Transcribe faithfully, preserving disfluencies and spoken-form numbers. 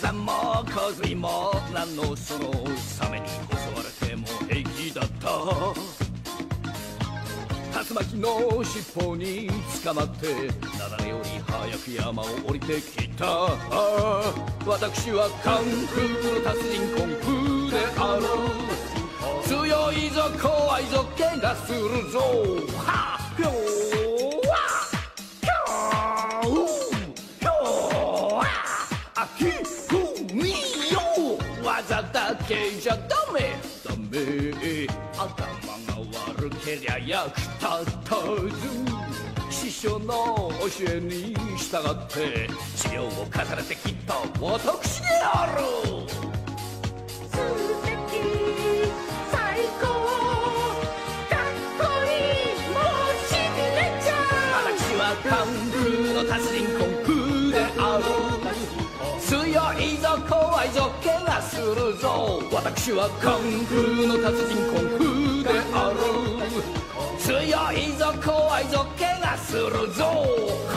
山も洪水も何のそのサメに襲われても平気だった竜巻の尻尾に捕まって雪崩より早く山を降りてきた私はカンフーの達人コンフーである強いぞ怖いぞ怪我するぞはっひょーわひょーひょーわあきふみよ技だけじゃダメダメ頭が悪けりゃ役立たず師匠の教えに従って治療を重ねてきた私である素敵最高かっこいいもうしびれちゃう私はカンフーの達人コンフーである強いぞ怖いぞ怪我するぞ私はカンフーの達人コンフーである強いぞ怖いぞ怪我するぞ